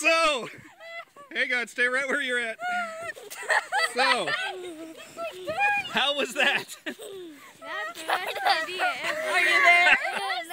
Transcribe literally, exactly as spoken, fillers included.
So, hang on, stay right where you're at. So, how was that? That's the best idea ever. Are you there?